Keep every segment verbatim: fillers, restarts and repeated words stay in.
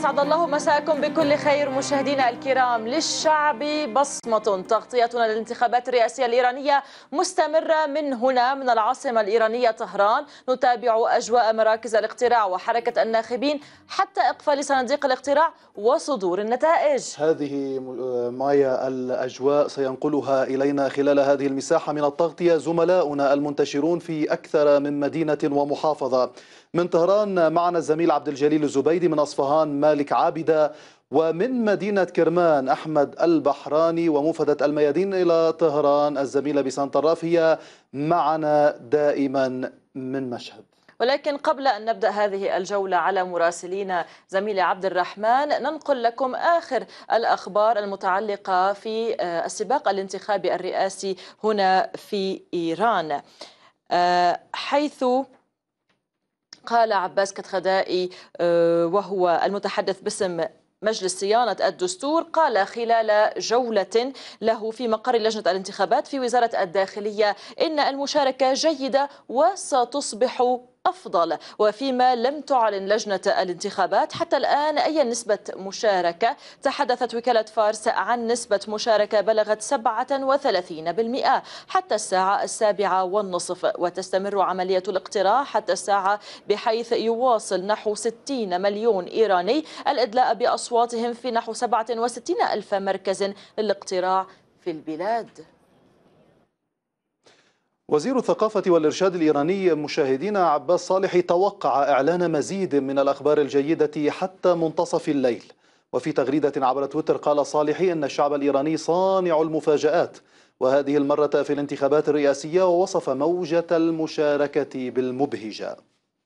أسعد الله مساءكم بكل خير مشاهدينا الكرام. للشعب بصمة. تغطيتنا للانتخابات الرئاسية الإيرانية مستمرة من هنا من العاصمة الإيرانية طهران. نتابع أجواء مراكز الاقتراع وحركة الناخبين حتى إقفال صناديق الاقتراع وصدور النتائج. هذه مايا الأجواء سينقلها إلينا خلال هذه المساحة من التغطية زملاؤنا المنتشرون في أكثر من مدينة ومحافظة. من طهران معنا الزميل عبد الجليل الزبيدي، من أصفهان مالك عابدة، ومن مدينة كرمان أحمد البحراني، ومفدة الميادين إلى طهران الزميلة بسان طراف هي معنا دائما من مشهد. ولكن قبل أن نبدأ هذه الجولة على مراسلينا زميلي عبد الرحمن، ننقل لكم آخر الأخبار المتعلقة في السباق الانتخابي الرئاسي هنا في إيران، حيث قال عباس كتخدائي وهو المتحدث باسم مجلس صيانة الدستور، قال خلال جولة له في مقر لجنة الانتخابات في وزارة الداخلية إن المشاركة جيدة وستصبح أفضل، وفيما لم تعلن لجنة الانتخابات حتى الآن أي نسبة مشاركة. تحدثت وكالة فارس عن نسبة مشاركة بلغت سبعة وثلاثين بالمئة حتى الساعة السابعة والنصف، وتستمر عملية الاقتراع حتى الساعة بحيث يواصل نحو ستين مليون إيراني الإدلاء بأصواتهم في نحو سبعة وستين ألف مركز للاقتراع في البلاد. وزير الثقافة والإرشاد الإيراني مشاهدينا عباس صالحي توقع إعلان مزيد من الأخبار الجيدة حتى منتصف الليل. وفي تغريدة عبر تويتر قال صالحي إن الشعب الإيراني صانع المفاجآت، وهذه المرة في الانتخابات الرئاسية، ووصف موجة المشاركة بالمبهجة.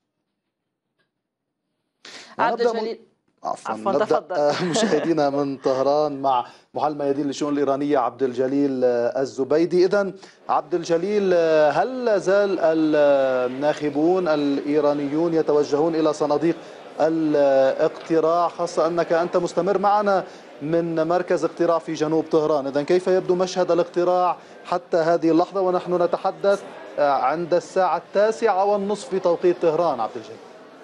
عبد الجليل عفوا, عفوا نبدأ مشاهدينا من طهران مع محل ميادين للشؤون الإيرانية عبد الجليل الزبيدي. إذن عبد الجليل، هل لا زال الناخبون الإيرانيون يتوجهون إلى صناديق الاقتراع، خاصة أنك أنت مستمر معنا من مركز اقتراع في جنوب طهران؟ إذن كيف يبدو مشهد الاقتراع حتى هذه اللحظة ونحن نتحدث عند الساعة التاسعة والنصف في توقيت طهران؟ عبد الجليل.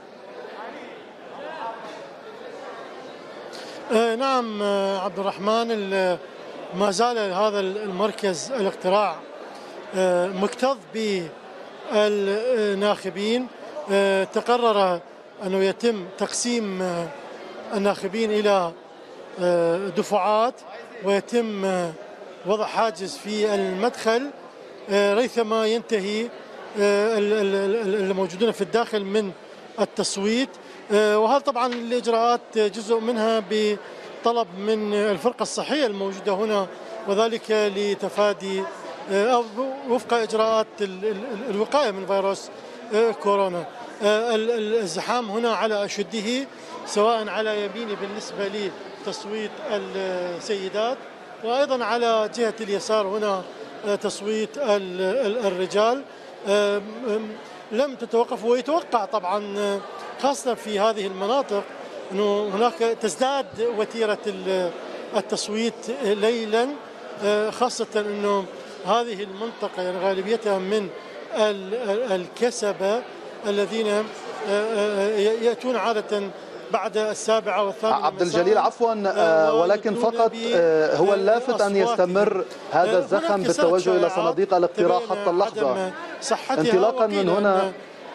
آه نعم آه عبد الرحمن، ما زال هذا المركز الاقتراع آه مكتظ بالناخبين. آه تقرر أنه يتم تقسيم آه الناخبين إلى آه دفعات، ويتم آه وضع حاجز في المدخل آه ريثما ينتهي آه الموجودون في الداخل من التصويت. وهذا طبعا الإجراءات جزء منها بطلب من الفرقة الصحية الموجودة هنا، وذلك لتفادي أو وفق إجراءات الوقاية من فيروس كورونا. الزحام هنا على أشده، سواء على يميني بالنسبة لتصويت السيدات، وأيضا على جهة اليسار هنا تصويت الرجال. لم تتوقف، ويتوقع طبعا خاصة في هذه المناطق أنه هناك تزداد وتيرة التصويت ليلا، خاصة أنه هذه المنطقة يعني غالبيتها من الكسبة الذين يأتون عادة بعد السابعة والثامنة. عبد الجليل عفوا، ولكن فقط هو اللافت أن يستمر هذا الزخم بالتوجه إلى صناديق الاقتراع حتى اللحظة. انطلاقا من هنا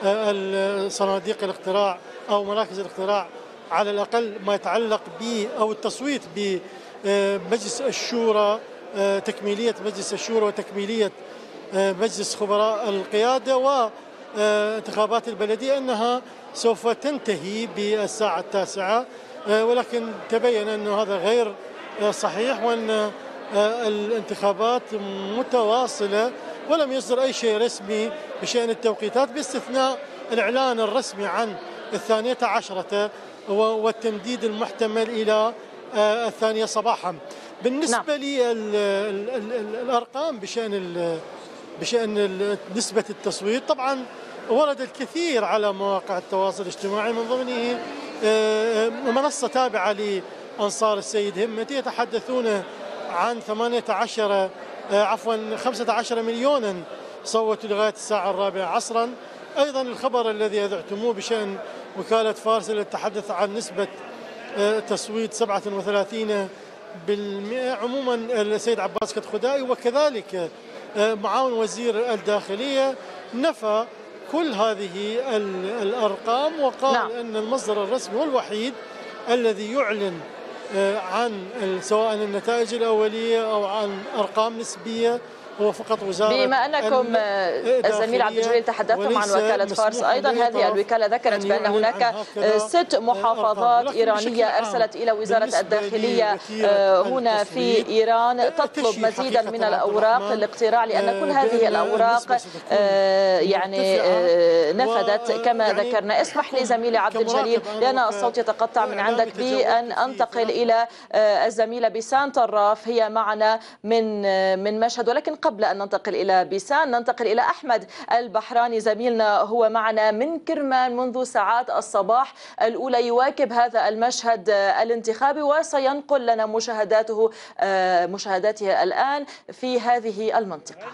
صناديق الاقتراع أو مراكز الاقتراع على الأقل ما يتعلق ب أو التصويت بمجلس الشورى، تكميلية مجلس الشورى وتكميلية مجلس خبراء القيادة وانتخابات البلدية، أنها سوف تنتهي بالساعة التاسعة، ولكن تبين أن هذا غير صحيح، وأن الانتخابات متواصلة ولم يصدر أي شيء رسمي بشأن التوقيتات، باستثناء الإعلان الرسمي عن الثانية عشرة والتمديد المحتمل إلى الثانية صباحا. بالنسبة للأرقام بشأن بشأن نسبة التصويت، طبعا ورد الكثير على مواقع التواصل الاجتماعي، من ضمنه منصة تابعة لأنصار السيد همتي يتحدثون عن ثمانية عشر عفوا خمسة عشر مليونا صوتوا لغاية الساعة الرابعة عصرا. أيضا الخبر الذي أذعتموه بشأن وكالة فارس التي تتحدث عن نسبة تصويت سبعة وثلاثين بالمئة. عموما السيد عباس كتخدائي وكذلك معاون وزير الداخلية نفى كل هذه الأرقام وقال نعم. أن المصدر الرسمي والوحيد الذي يعلن عن سواء النتائج الأولية أو عن أرقام نسبية هو فقط وزارة. بما أنكم الزميل عبد الجليل تحدثتم عن وكالة فارس، أيضا هذه الوكالة ذكرت بأن هناك ست محافظات إيرانية أرسلت إلى وزارة الداخلية هنا في إيران تطلب مزيدا من الأوراق للاقتراع، لأن كل هذه الأوراق يعني نفذت كما ذكرنا. اسمح لي زميلي عبد الجليل لأن الصوت يتقطع من عندك بأن أنتقل إلى الزميلة بيسان طراف، هي معنا من من مشهد، ولكن قبل أن ننتقل إلى بيسان ننتقل إلى أحمد البحراني زميلنا، هو معنا من كرمان منذ ساعات الصباح الأولى يواكب هذا المشهد الانتخابي وسينقل لنا مشاهداته مشاهداته الآن في هذه المنطقة.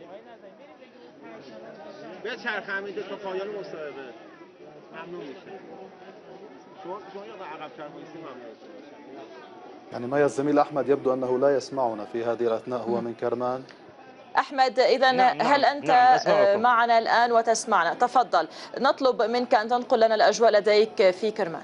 يعني مايا الزميل أحمد يبدو أنه لا يسمعنا في هذه الأثناء، هو من كرمان. أحمد إذا نعم هل أنت نعم معنا الآن وتسمعنا؟ تفضل، نطلب منك أن تنقل لنا الأجواء لديك في كرمان.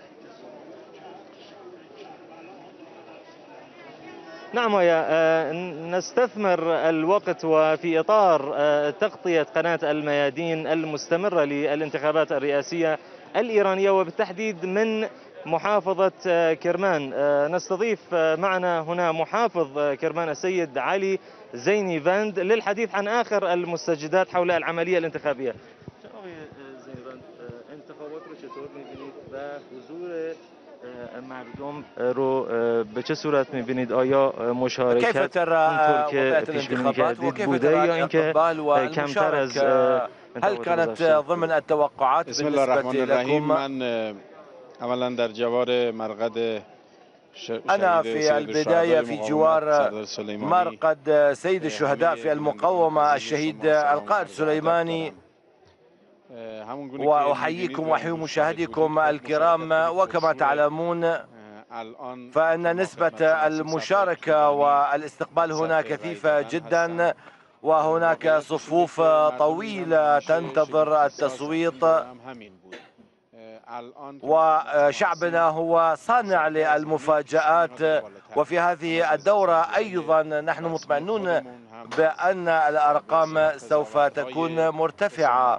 نعم يا نستثمر الوقت وفي إطار تغطية قناة الميادين المستمرة للانتخابات الرئاسية الإيرانية وبالتحديد من محافظة كرمان، نستضيف معنا هنا محافظ كرمان السيد علي زيني فاند للحديث عن آخر المستجدات حول العملية الانتخابية. انتخابات رو چطور می‌بینید و حضور مردم رو به چه صورت می‌بینید؟ آیا مشارکت كيف ترى وقعت الانتخابات وكيف ترى الإقبال والمشاركة؟ هل كانت ضمن التوقعات بالنسبة لكم؟ اولا در جوار مرقد أنا في البداية في جوار مرقد سيد الشهداء في المقاومة الشهيد القائد سليماني، وأحييكم وأحيي مشاهديكم الكرام. وكما تعلمون فإن نسبة المشاركة والاستقبال هنا كثيفة جدا، وهناك صفوف طويلة تنتظر التصويت، وشعبنا هو صانع للمفاجآت. وفي هذه الدورة أيضا نحن مطمئنون بأن الأرقام سوف تكون مرتفعة،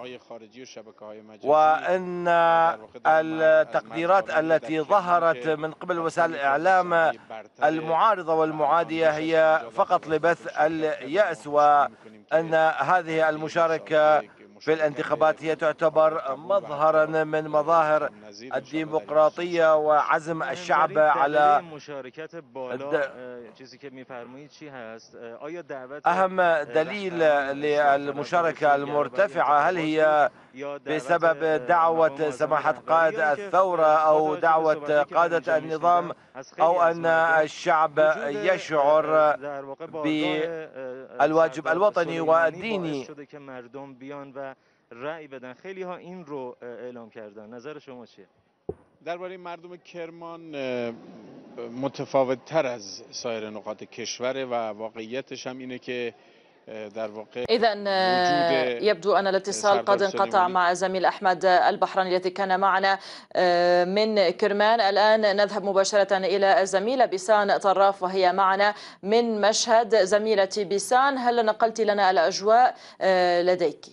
وأن التقديرات التي ظهرت من قبل وسائل الإعلام المعارضة والمعادية هي فقط لبث اليأس، وأن هذه المشاركة في الانتخابات هي تعتبر مظهرا من مظاهر الديمقراطية وعزم الشعب على أهم دليل للمشاركة المرتفعة. هل هي بسبب دعوة سماحة قائد الثورة أو دعوة قادة النظام، أو أن الشعب يشعر بالواجب الوطني والديني؟ رأی بدن خیلی ها این رو اعلام کردن، نظر شما چیه؟ درباره مردم کرمان متفاوت تر از سایر نقاط کشور و واقعیتش هم اینه که إذن يبدو أن الاتصال قد انقطع مع الزميل أحمد البحراني الذي كان معنا من كرمان. الآن نذهب مباشرة إلى الزميلة بيسان طراف وهي معنا من مشهد. زميلتي بيسان، هل نقلت لنا الأجواء لديك؟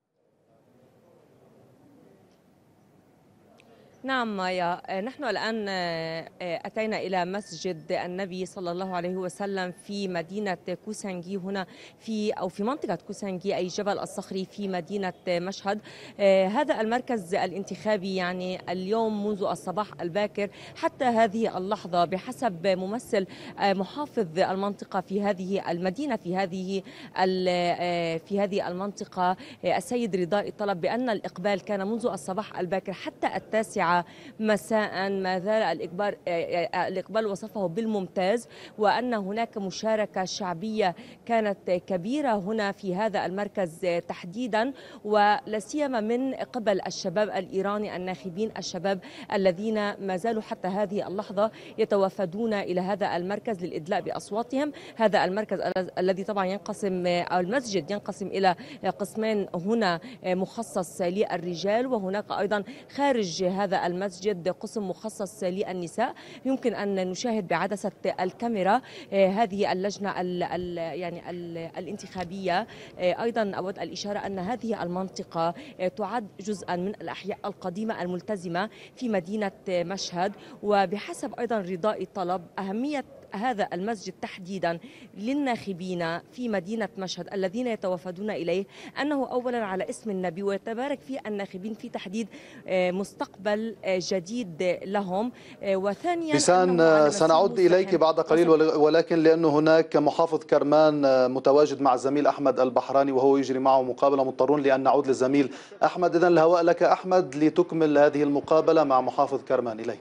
نعم مايا، نحن الآن أتينا إلى مسجد النبي صلى الله عليه وسلم في مدينة كوسنجي هنا في أو في منطقة كوسنجي أي جبل الصخري في مدينة مشهد. هذا المركز الانتخابي يعني اليوم منذ الصباح الباكر حتى هذه اللحظة بحسب ممثل محافظ المنطقة في هذه المدينة في هذه في هذه المنطقة السيد رضاء طلب بأن الإقبال كان منذ الصباح الباكر حتى التاسعة السابعة مساء ما زال الإقبال الإقبال وصفه بالممتاز، وأن هناك مشاركة شعبية كانت كبيرة هنا في هذا المركز تحديدا، ولا سيما من قبل الشباب الإيراني الناخبين، الشباب الذين ما زالوا حتى هذه اللحظة يتوافدون إلى هذا المركز للإدلاء بأصواتهم. هذا المركز الذي طبعا ينقسم أو المسجد ينقسم إلى قسمين، هنا مخصص للرجال وهناك أيضا خارج هذا المسجد قسم مخصص للنساء. يمكن أن نشاهد بعدسة الكاميرا هذه اللجنة ال ال يعني ال الانتخابية. أيضا أود الإشارة أن هذه المنطقة تعد جزءا من الأحياء القديمة الملتزمة في مدينة مشهد، وبحسب أيضا رضاء طلب أهمية هذا المسجد تحديدا للناخبين في مدينة مشهد الذين يتوافدون إليه أنه أولا على اسم النبي، ويتبارك فيه الناخبين في تحديد مستقبل جديد لهم، وثانيا بيسان سنعود إليك بعد قليل، ولكن لأنه هناك محافظ كرمان متواجد مع الزميل أحمد البحراني وهو يجري معه مقابلة، مضطرون لأن نعود للزميل أحمد. إذن الهواء لك أحمد لتكمل هذه المقابلة مع محافظ كرمان. إليك.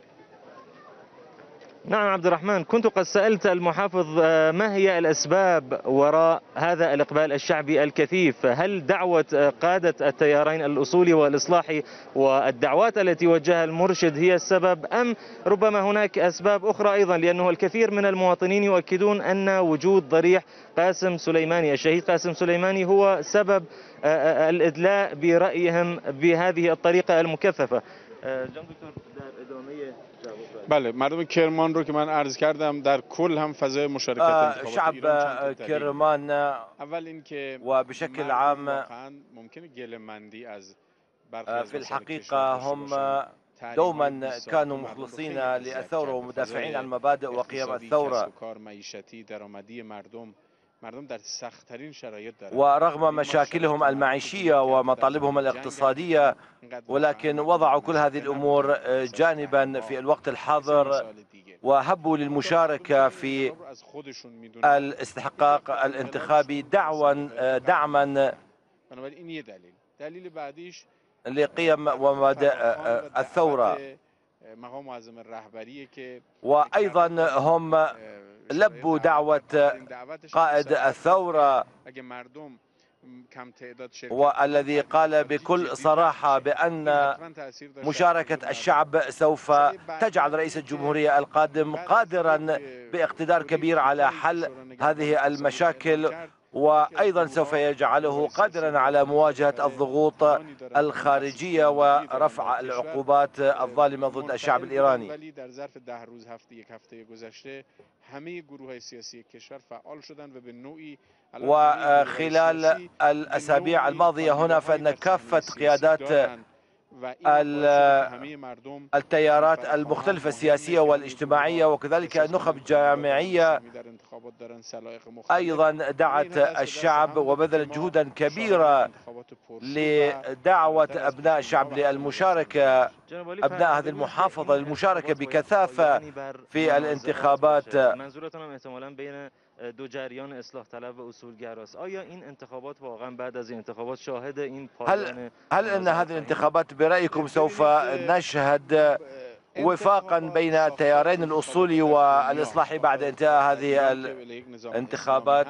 نعم عبد الرحمن، كنت قد سألت المحافظ ما هي الأسباب وراء هذا الإقبال الشعبي الكثيف؟ هل دعوة قادة التيارين الأصولي والإصلاحي والدعوات التي وجهها المرشد هي السبب، أم ربما هناك أسباب أخرى أيضا؟ لأنه الكثير من المواطنين يؤكدون أن وجود ضريح قاسم سليماني، الشهيد قاسم سليماني، هو سبب الإدلاء برأيهم بهذه الطريقة المكثفة. بله، مردم کرمان رو که من عرض کردم در کل هم فضای مشارکت انتخاباتی شعب کرمان اول اینکه وبشكل عام ممکنه گله‌مندی از في الحقيقة هم دوما كانوا مخلصين للثورة ومدافعين عن مبادئ وقيم الثورة، ورغم مشاكلهم المعيشية ومطالبهم الاقتصادية، ولكن وضعوا كل هذه الأمور جانبا في الوقت الحاضر وهبوا للمشاركة في الاستحقاق الانتخابي دعوا دعما لقيم ومبادئ الثورة. وأيضا هم لبوا دعوة قائد الثورة والذي قال بكل صراحة بأن مشاركة الشعب سوف تجعل رئيس الجمهورية القادم قادرا باقتدار كبير على حل هذه المشاكل، وأيضا سوف يجعله قادرا على مواجهة الضغوط الخارجية ورفع العقوبات الظالمة ضد الشعب الإيراني. وخلال الأسابيع الماضية هنا فإن كافة قيادات التيارات المختلفة السياسية والاجتماعية وكذلك النخب الجامعية أيضا دعت الشعب وبذلت جهودا كبيرة لدعوة أبناء الشعب للمشاركة، أبناء هذه المحافظة للمشاركة بكثافة في الانتخابات. دو جریان اصلاح طلب و اصولگراست. آیا این انتخابات واقعا بعد از این انتخابات شاهد این هل هل ان هذه الانتخابات برأيكم سوف نشهد وفاقا بين التيارين الأصولي والإصلاحي بعد انتهاء هذه الانتخابات؟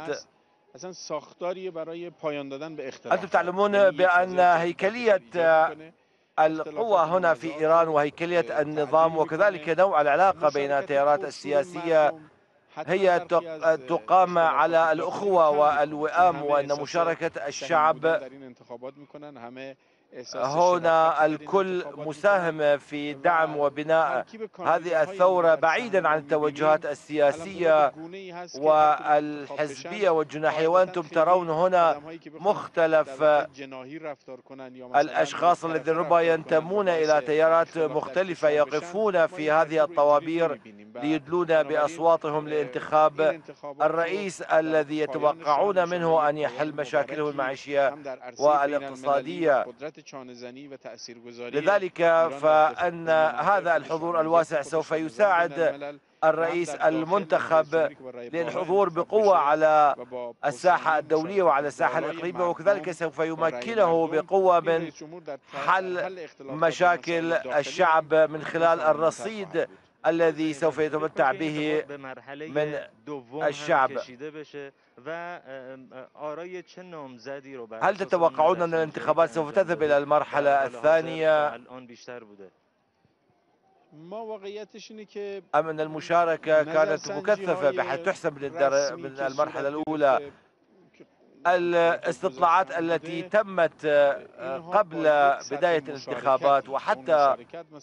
أنتم تعلمون بأن هيكلية القوة هنا في إيران وهيكلية النظام وكذلك نوع العلاقة بين التيارات السياسية هي تقام على الأخوة والوئام، وأن مشاركة الشعب هنا الكل مساهم في دعم وبناء هذه الثورة بعيدا عن التوجهات السياسية والحزبية والجناحية. وأنتم ترون هنا مختلف الأشخاص الذين ربما ينتمون إلى تيارات مختلفة يقفون في هذه الطوابير ليدلون بأصواتهم لانتخاب الرئيس الذي يتوقعون منه أن يحل مشاكله المعيشية والاقتصادية. لذلك فإن هذا الحضور الواسع سوف يساعد الرئيس المنتخب للحضور بقوة على الساحة الدولية وعلى الساحة الإقليمية، وكذلك سوف يمكنه بقوة من حل مشاكل الشعب من خلال الرصيد الذي سوف يتمتع به من الشعب. هل تتوقعون أن الانتخابات سوف تذهب إلى المرحلة الثانية أم أن المشاركة كانت مكثفة بحيث تحسب من المرحلة الأولى؟ الاستطلاعات التي تمت قبل بداية الانتخابات وحتى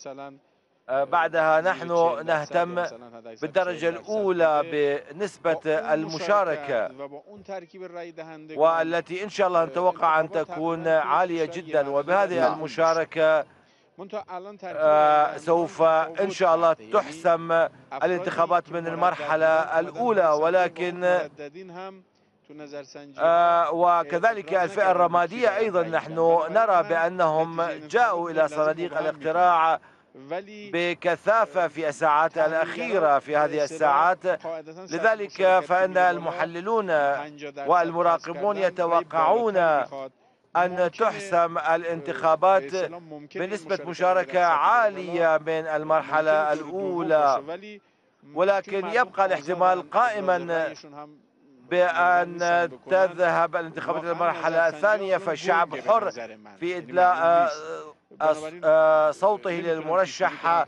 بعدها نحن نهتم بالدرجة الأولى بنسبة المشاركة، والتي إن شاء الله نتوقع أن تكون عالية جدا، وبهذه المشاركة سوف إن شاء الله تحسم الانتخابات من المرحلة الأولى. ولكن آه وكذلك الفئة الرمادية أيضا نحن نرى بأنهم جاءوا إلى صناديق الاقتراع بكثافة في الساعات الأخيرة في هذه الساعات. لذلك فإن المحللون والمراقبون يتوقعون أن تحسم الانتخابات بنسبة مشاركة عالية من المرحلة الأولى، ولكن يبقى الاحتمال قائما بأن تذهب الانتخابات إلى المرحلة الثانية، فالشعب حر في إدلاء صوته للمرشح،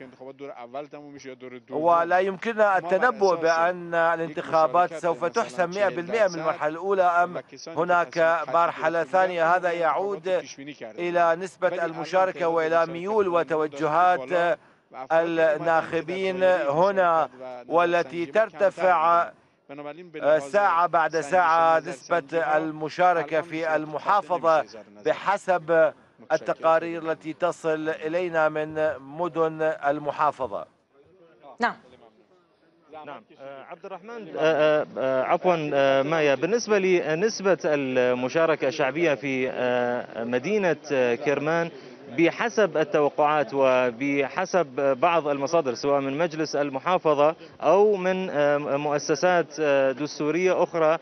ولا يمكننا التنبؤ بأن الانتخابات سوف تحسم مئة بالمئة من المرحلة الأولى أم هناك مرحلة ثانية. هذا يعود إلى نسبة المشاركة وإلى ميول وتوجهات الناخبين هنا، والتي ترتفع ساعة بعد ساعة نسبة المشاركة في المحافظة بحسب التقارير التي تصل إلينا من مدن المحافظة. نعم نعم عبد الرحمن، عفوا مايا، بالنسبة لنسبة المشاركة الشعبية في مدينة كرمان بحسب التوقعات وبحسب بعض المصادر سواء من مجلس المحافظة أو من مؤسسات دستورية أخرى،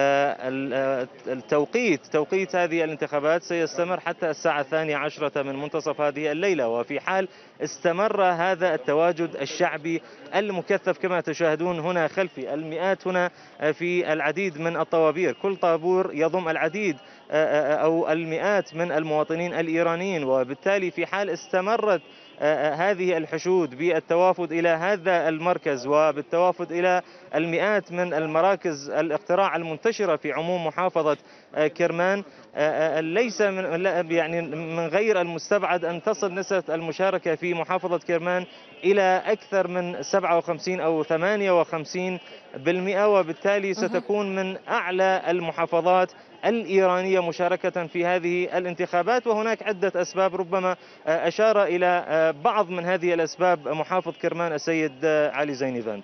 التوقيت توقيت هذه الانتخابات سيستمر حتى الساعة الثانية عشرة من منتصف هذه الليلة. وفي حال استمر هذا التواجد الشعبي المكثف كما تشاهدون هنا خلفي، المئات هنا في العديد من الطوابير، كل طابور يضم العديد أو المئات من المواطنين الإيرانيين، وبالتالي في حال استمرت هذه الحشود بالتوافد إلى هذا المركز وبالتوافد إلى المئات من المراكز الاقتراع المنتشرة في عموم محافظة كرمان، ليس من يعني من غير المستبعد أن تصل نسبة المشاركة في محافظة كرمان إلى أكثر من سبعة وخمسين أو ثمانية وخمسين بالمئة، وبالتالي ستكون من أعلى المحافظات الإيرانية مشاركة في هذه الانتخابات. وهناك عدة أسباب، ربما أشار إلى بعض من هذه الأسباب محافظ كرمان السيد علي زينيفاند.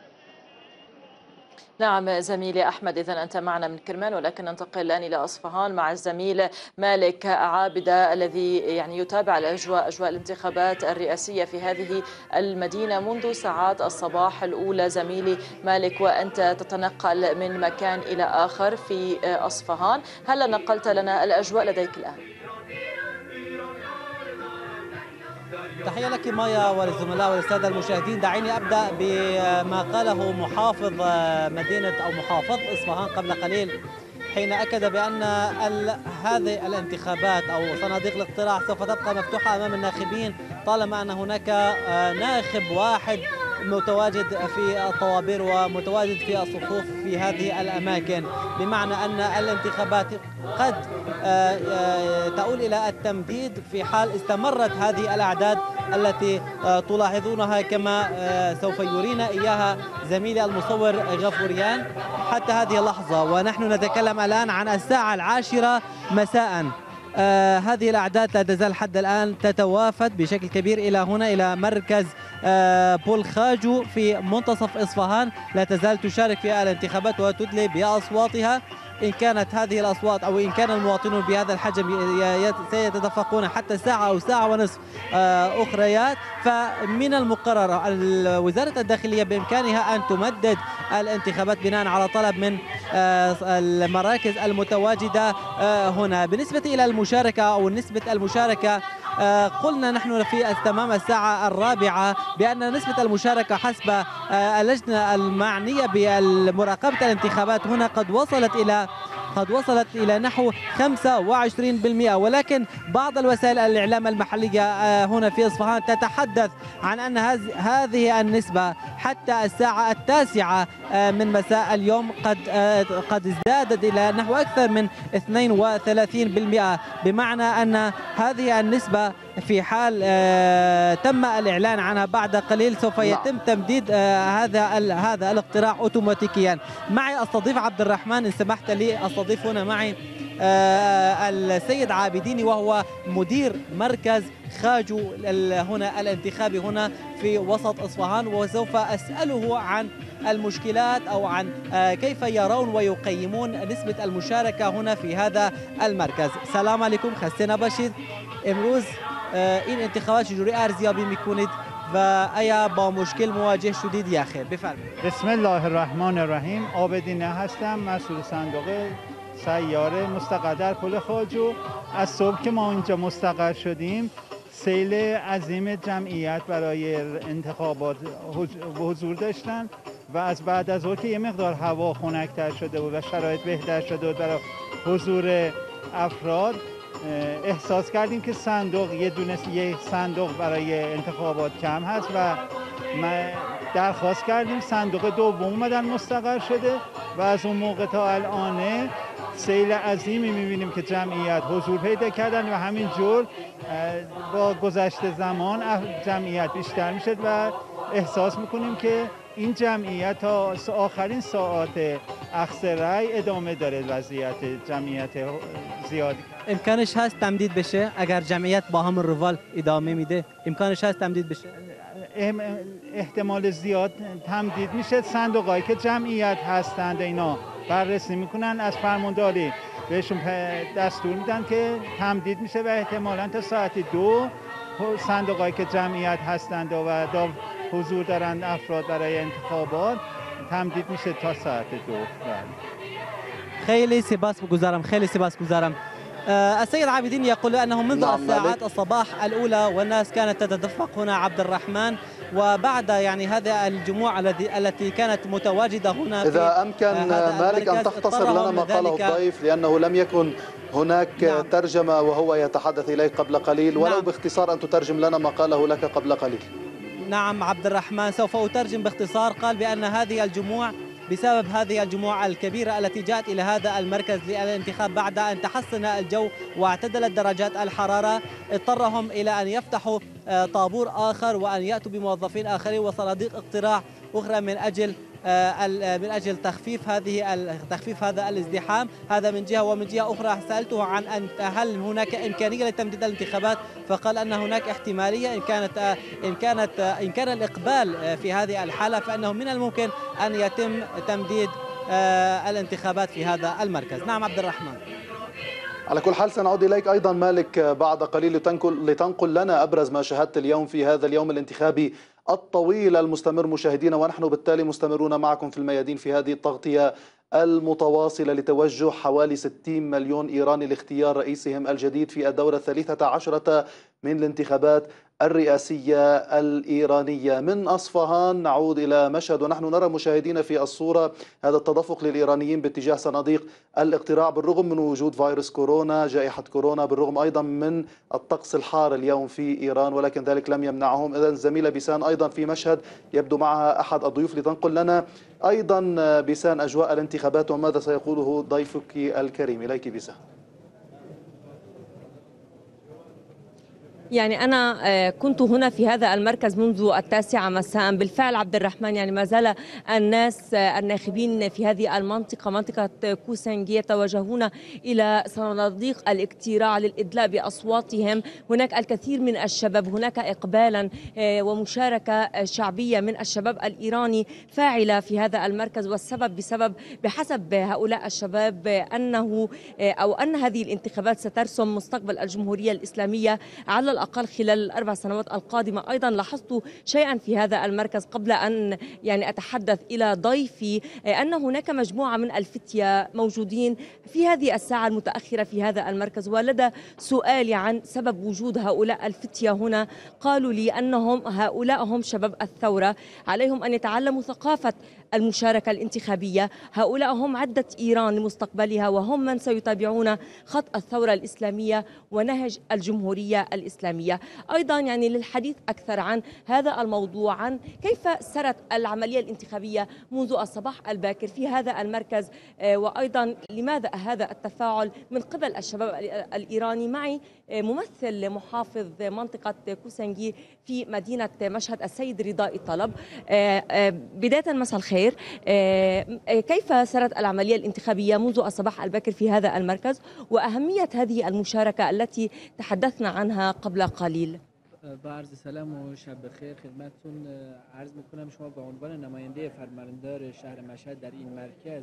نعم زميلي أحمد، إذن أنت معنا من كرمان، ولكن ننتقل الآن إلى أصفهان مع الزميل مالك عابدة الذي يعني يتابع الأجواء أجواء الانتخابات الرئاسية في هذه المدينة منذ ساعات الصباح الأولى. زميلي مالك، وأنت تتنقل من مكان إلى آخر في أصفهان، هل نقلت لنا الأجواء لديك الآن؟ تحية لك مايا وللزملاء والسادة المشاهدين. دعيني أبدأ بما قاله محافظ مدينة أو محافظ إصفهان قبل قليل، حين أكد بأن هذه الانتخابات أو صناديق الاقتراع سوف تبقى مفتوحة أمام الناخبين طالما أن هناك ناخب واحد متواجد في الطوابير ومتواجد في الصفوف في هذه الأماكن، بمعنى أن الانتخابات قد تؤول إلى التمديد في حال استمرت هذه الأعداد التي تلاحظونها كما سوف يرينا إياها زميلي المصور غفوريان حتى هذه اللحظة. ونحن نتكلم الآن عن الساعة العاشرة مساء. آه هذه الأعداد لا تزال حتى الآن تتوافد بشكل كبير إلى هنا، إلى مركز آه بول خاجو في منتصف إصفهان، لا تزال تشارك في الانتخابات وتدلي بأصواتها. إن كانت هذه الأصوات أو إن كان المواطنون بهذا الحجم سيتدفقون حتى ساعة أو ساعة ونصف أخريات، فمن المقرر وزارة الداخلية بإمكانها أن تمدد الانتخابات بناء على طلب من المراكز المتواجدة هنا. بالنسبة إلى المشاركة أو نسبة المشاركة، قلنا نحن في تمام الساعة الرابعة بأن نسبة المشاركة حسب اللجنة المعنية بمراقبة الانتخابات هنا قد وصلت إلى قد وصلت إلى نحو خمسة وعشرين بالمئة، ولكن بعض الوسائل الإعلام المحلية هنا في إصفهان تتحدث عن أن هذه النسبة حتى الساعة التاسعة من مساء اليوم قد قد ازدادت إلى نحو أكثر من اثنين وثلاثين بالمئة، بمعنى أن هذه النسبة في حال تم الإعلان عنها بعد قليل سوف يتم تمديد هذا هذا الاقتراع أوتوماتيكيا. معي أستضيف عبد الرحمن إن سمحت لي، أستضيف هنا معي السيد عابديني وهو مدير مركز خاجو هنا الانتخابي هنا في وسط إصفهان، وسوف أسأله عن المشكلات أو عن كيف يرون ويقيمون نسبة المشاركة هنا في هذا المركز. سلام عليكم خستنا باشید. امروز این انتخابات چجوری ارزیابی میکنید و آیا با مشکل مواجه شدید یا خیر؟ بفرمایید. بسم الله الرحمن الرحیم. عابدینه هستم، مسئول صندوق سیاره مستقر در پل خاجو. از صبح که ما اینجا مستقر شدیم سیل عظیم جمعیت برای انتخابات حضور داشتن و از بعد از اون که یه مقدار هوا خنک‌تر شده بود و شرایط بهتر شده بود برای حضور افراد، احساس کردیم که صندوق یه دونه یه صندوق برای انتخابات کم هست و ما درخواست کردیم. صندوق دوم اومدن مستقر شده و از اون موقع تا الان سیل عظیمی می‌بینیم که جمعیت حضور پیدا کردن و همینجور با گذشت زمان جمعیت بیشتر میشه و احساس میکنیم که این جمعیت تا آخرین ساعات اخذ رأی ادامه داره. وضعیت جمعیت زیادی امکانش هست تمدید بشه؟ اگر جمعیت با هم روال ادامه میده امکانش هست تمدید بشه؟ احتمال زیاد تمدید میشه. صندوقایی که جمعیت هستند اینا بررسی میکنن، از فرمانداری بهشون دستور میدن که تمدید میشه و احتمالاً تا ساعت دو صندوقایی که جمعیت هستند و حضور دارند افراد برای انتخابات تمدید میشه تا ساعت دو. خیلی سپاسگزارم خیلی سپاسگزارم. السيد عابدين يقول أنه منذ نعم الساعات الصباح الأولى والناس كانت تتدفق هنا عبد الرحمن، وبعد يعني هذا الجموع التي التي كانت متواجدة هنا. إذا أمكن مالك أن تختصر لنا ما قاله الضيف لأنه لم يكن هناك نعم. ترجمة وهو يتحدث إليك قبل قليل، ولو نعم. باختصار أن تترجم لنا ما قاله لك قبل قليل. نعم عبد الرحمن سوف أترجم باختصار. قال بأن هذه الجموع بسبب هذه الجموع الكبيرة التي جاءت إلى هذا المركز للانتخاب بعد أن تحسن الجو واعتدلت درجات الحرارة، اضطرهم إلى أن يفتحوا طابور آخر وأن يأتوا بموظفين آخرين وصناديق اقتراع أخرى من أجل من أجل تخفيف هذه تخفيف هذا الازدحام. هذا من جهة، ومن جهة أخرى سألته عن أن هل هناك إمكانية لتمديد الانتخابات، فقال أن هناك احتمالية إن كانت إن كانت إن كان الإقبال في هذه الحالة فإنه من الممكن أن يتم تمديد الانتخابات في هذا المركز. نعم عبد الرحمن. على كل حال سنعود إليك أيضا مالك بعد قليل لتنقل, لتنقل لنا أبرز ما شاهدت اليوم في هذا اليوم الانتخابي الطويل المستمر مشاهدينا، ونحن بالتالي مستمرون معكم في الميادين في هذه التغطية المتواصلة لتوجه حوالي ستين مليون إيراني لاختيار رئيسهم الجديد في الدورة الثالثة عشرة من الانتخابات الرئاسية الإيرانية. من أصفهان نعود إلى مشهد ونحن نرى مشاهدين في الصورة هذا التدفق للإيرانيين باتجاه صناديق الاقتراع بالرغم من وجود فيروس كورونا، جائحة كورونا، بالرغم أيضا من الطقس الحار اليوم في إيران، ولكن ذلك لم يمنعهم. إذن الزميلة بيسان أيضا في مشهد يبدو معها أحد الضيوف لتنقل لنا أيضا بيسان أجواء الانتخابات وماذا سيقوله ضيفك الكريم. إليك بيسان. يعني أنا كنت هنا في هذا المركز منذ التاسعة مساء. بالفعل عبد الرحمن، يعني ما زال الناس الناخبين في هذه المنطقة منطقة كوسنجي يتوجهون إلى صناديق الاقتراع للإدلاء بأصواتهم. هناك الكثير من الشباب، هناك إقبالا ومشاركة شعبية من الشباب الإيراني فاعلة في هذا المركز. والسبب بسبب بحسب هؤلاء الشباب أنه أو أن هذه الانتخابات سترسم مستقبل الجمهورية الإسلامية على الأقل خلال الأربع سنوات القادمة. أيضا لاحظت شيئا في هذا المركز قبل أن يعني أتحدث إلى ضيفي، أن هناك مجموعة من الفتية موجودين في هذه الساعة المتأخرة في هذا المركز. ولدى سؤالي عن سبب وجود هؤلاء الفتية هنا، قالوا لي أنهم هؤلاء هم شباب الثورة، عليهم أن يتعلموا ثقافة المشاركة الانتخابية. هؤلاء هم عدة إيران لمستقبلها، وهم من سيتابعون خط الثورة الإسلامية ونهج الجمهورية الإسلامية. أيضا يعني للحديث أكثر عن هذا الموضوع، عن كيف سرت العملية الانتخابية منذ الصباح الباكر في هذا المركز، وأيضا لماذا هذا التفاعل من قبل الشباب الإيراني. معي ممثل محافظ منطقة كوسنجي في مدينة مشهد السيد رضاء طلب. بداية مساء الخير، كيف سرت العملية الانتخابية منذ الصباح الباكر في هذا المركز، وأهمية هذه المشاركة التي تحدثنا عنها قبل قليل؟ با عرض سلام و شب بخیر خدمتتون عرض میکنم. شما به عنوان نماینده فرماندار شهر مشهد در این مرکز،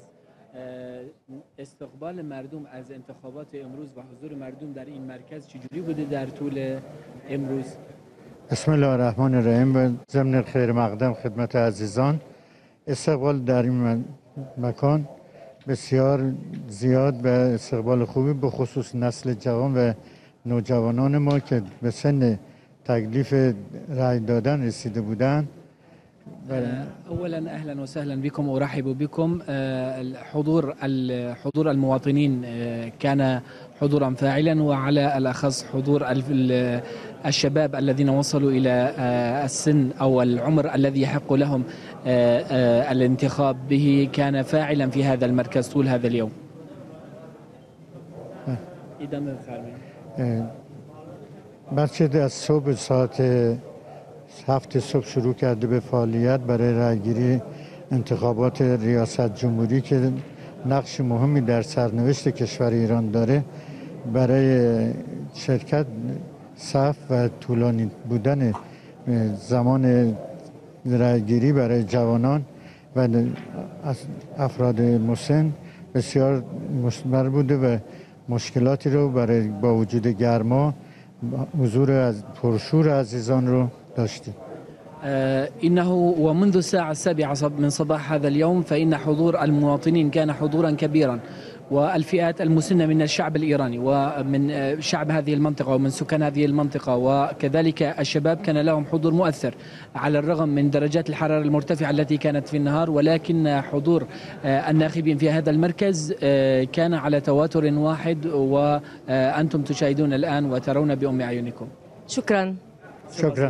استقبال مردم از انتخابات امروز و حضور مردم در این مرکز چجوری بوده در طول امروز؟ بسم الله الرحمن الرحیم. ضمن خیر مقدم خدمت عزیزان، استقبال در این مکان بسیار زیاد و استقبال خوبی به خصوص نسل جوان و نوجوانان ما که به سن تکلیف رای دادن رسیده بودند. اولا اهلا وسهلا بكم وارحب بكم. حضور حضور المواطنين كان حضورا فاعلا، وعلى الاخص حضور الشباب الذين وصلوا الى السن او العمر الذي يحق لهم الانتخاب به كان فاعلا في هذا المركز طول هذا اليوم. مسجد از صبح ساعت هفت صبح شروع کرده به فعالیت برای رایگیری انتخابات ریاست جمهوری که نقش مهمی در سرنوشت کشور ایران داره. برای شرکت صف و طولانی بودن زمان رایگیری برای جوانان و افراد مسن بسیار مثمر بوده و مشکلاتی رو برای با وجود گرما حضور از پرشور عزیزان رو داشتیم. إنه ومنذ الساعة السابعة من صباح هذا اليوم فإن حضور المواطنين كان حضورا كبيرا، والفئات المسنة من الشعب الإيراني ومن شعب هذه المنطقة ومن سكان هذه المنطقة، وكذلك الشباب كان لهم حضور مؤثر على الرغم من درجات الحرارة المرتفعة التي كانت في النهار. ولكن حضور الناخبين في هذا المركز كان على تواتر واحد، وأنتم تشاهدون الآن وترون بأم أعينكم. شكرا. شكرا.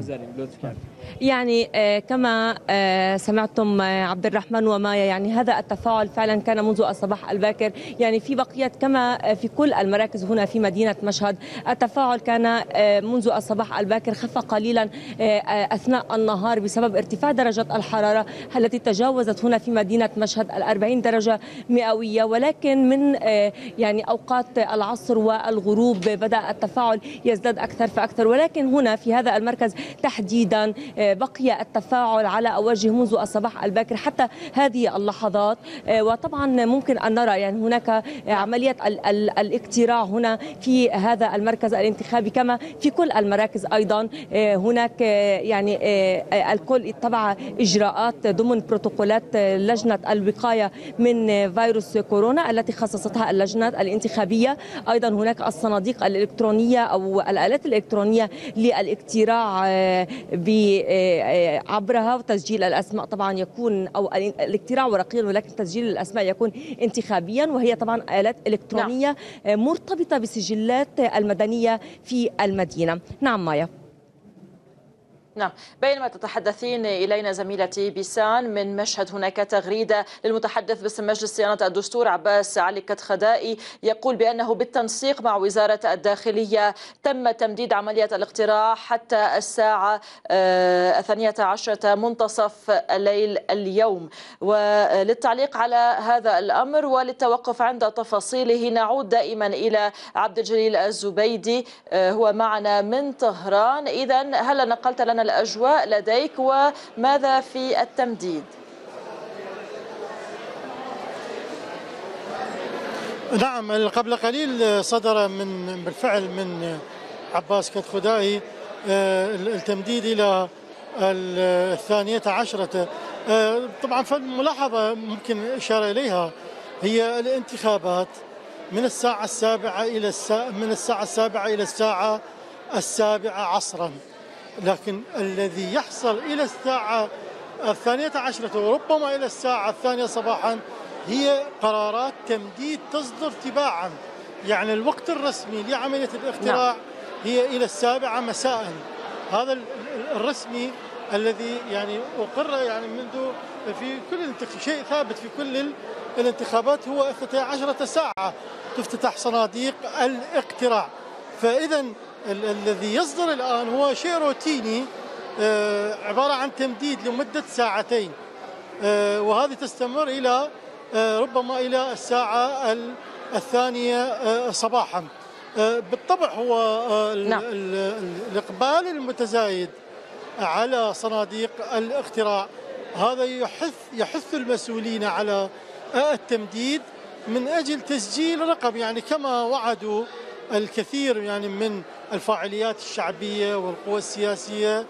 يعني كما سمعتم عبد الرحمن ومايا، يعني هذا التفاعل فعلا كان منذ الصباح الباكر. يعني في بقية كما في كل المراكز هنا في مدينة مشهد، التفاعل كان منذ الصباح الباكر، خف قليلا أثناء النهار بسبب ارتفاع درجات الحرارة التي تجاوزت هنا في مدينة مشهد الأربعين درجة مئوية. ولكن من يعني أوقات العصر والغروب بدأ التفاعل يزداد أكثر فأكثر. ولكن هنا في هذا المركز تحديدا بقي التفاعل على أوجه منذ الصباح الباكر حتى هذه اللحظات. وطبعا ممكن أن نرى يعني هناك عملية الاقتراع هنا في هذا المركز الانتخابي كما في كل المراكز. أيضا هناك يعني الكل اتبع إجراءات ضمن بروتوكولات لجنة الوقاية من فيروس كورونا التي خصصتها اللجنة الانتخابية. أيضا هناك الصناديق الإلكترونية أو الآلات الإلكترونية للاقتراع عبرها، وتسجيل الأسماء طبعا يكون أو الاقتراع ورقيا، ولكن تسجيل الأسماء يكون انتخابيا، وهي طبعا آلات إلكترونية نعم. مرتبطة بسجلات المدنية في المدينة. نعم مايا. نعم، بينما تتحدثين إلينا زميلتي بيسان من مشهد، هناك تغريدة للمتحدث باسم مجلس صيانة الدستور عباس علي كتخدائي يقول بأنه بالتنسيق مع وزارة الداخلية تم تمديد عملية الاقتراع حتى الساعة الثانية عشرة منتصف الليل اليوم. وللتعليق على هذا الأمر وللتوقف عند تفاصيله نعود دائما إلى عبد الجليل الزبيدي، هو معنا من طهران. إذن هل نقلت لنا الأجواء لديك وماذا في التمديد؟ نعم، قبل قليل صدر من بالفعل من عباس كتخدائي التمديد إلى الثانية عشرة. طبعا فالملاحظة ممكن إشارة إليها هي الانتخابات من الساعة السابعة إلى الساعة من الساعة السابعة إلى الساعة السابعة عصرا، لكن الذي يحصل إلى الساعة الثانية عشرة وربما إلى الساعة الثانية صباحا هي قرارات تمديد تصدر تباعا، يعني الوقت الرسمي لعملية الاقتراع هي إلى السابعة مساء. هذا الرسمي الذي يعني أقر يعني منذ في كل شيء ثابت في كل الانتخابات هو اثنتي عشرة ساعة تفتتح صناديق الاقتراع. فإذا الذي يصدر الآن هو شيء روتيني عبارة عن تمديد لمدة ساعتين، وهذه تستمر إلى ربما إلى الساعة الثانية صباحا. بالطبع هو الإقبال المتزايد على صناديق الاقتراع هذا يحث يحث المسؤولين على التمديد من أجل تسجيل رقم، يعني كما وعدوا الكثير يعني من الفاعليات الشعبية والقوى السياسية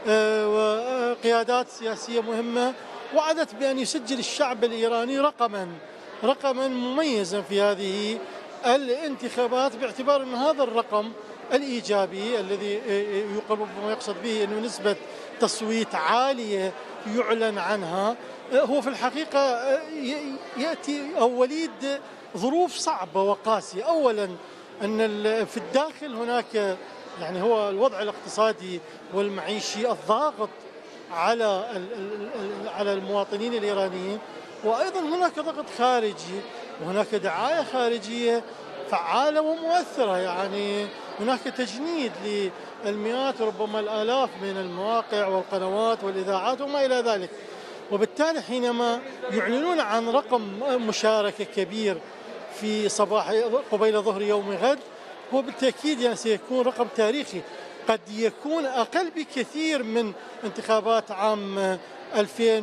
وقيادات سياسية مهمة وعدت بأن يسجل الشعب الإيراني رقما رقما مميزا في هذه الانتخابات، باعتبار أن هذا الرقم الإيجابي الذي يقرب ويقصد به أنه نسبة تصويت عالية يعلن عنها هو في الحقيقة يأتي أو وليد ظروف صعبة وقاسية. أولا أن في الداخل هناك يعني هو الوضع الاقتصادي والمعيشي الضاغط على على المواطنين الإيرانيين، وأيضا هناك ضغط خارجي وهناك دعاية خارجية فعالة ومؤثرة، يعني هناك تجنيد للمئات وربما الآلاف من المواقع والقنوات والإذاعات وما إلى ذلك. وبالتالي حينما يعلنون عن رقم مشاركة كبير في صباح قبيل ظهر يوم غد هو بالتأكيد يعني سيكون رقم تاريخي، قد يكون أقل بكثير من انتخابات عام ألفين